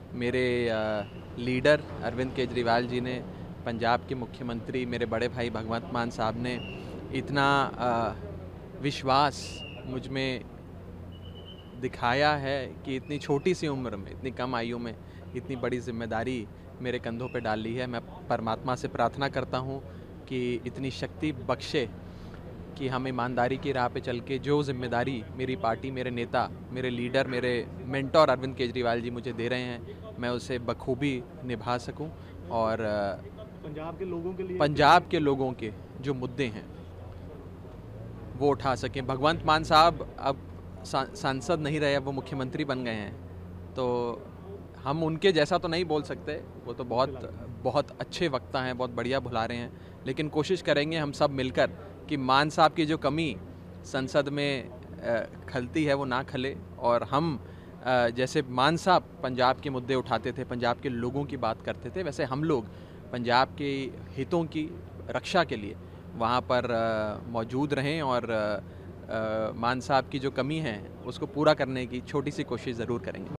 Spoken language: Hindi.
मेरे लीडर अरविंद केजरीवाल जी ने, पंजाब के मुख्यमंत्री मेरे बड़े भाई भगवंत मान साहब ने इतना विश्वास मुझ में दिखाया है कि इतनी छोटी सी उम्र में, इतनी कम आयु में इतनी बड़ी जिम्मेदारी मेरे कंधों पे डाल ली है। मैं परमात्मा से प्रार्थना करता हूँ कि इतनी शक्ति बख्शे कि हम ईमानदारी की राह पे चल के जो जिम्मेदारी मेरी पार्टी, मेरे नेता, मेरे लीडर, मेरे मेंटोर अरविंद केजरीवाल जी मुझे दे रहे हैं, मैं उसे बखूबी निभा सकूं और पंजाब के लोगों के जो मुद्दे हैं वो उठा सकें। भगवंत मान साहब अब सांसद नहीं रहे, अब वो मुख्यमंत्री बन गए हैं, तो हम उनके जैसा तो नहीं बोल सकते, वो तो बहुत बहुत अच्छे वक्ता हैं, बहुत बढ़िया बुला रहे हैं, लेकिन कोशिश करेंगे हम सब मिलकर कि मान साहब की जो कमी संसद में खलती है वो ना खले, और हम जैसे मान साहब पंजाब के मुद्दे उठाते थे, पंजाब के लोगों की बात करते थे, वैसे हम लोग पंजाब के हितों की रक्षा के लिए वहाँ पर मौजूद रहें और मान साहब की जो कमी है उसको पूरा करने की छोटी सी कोशिश ज़रूर करेंगे।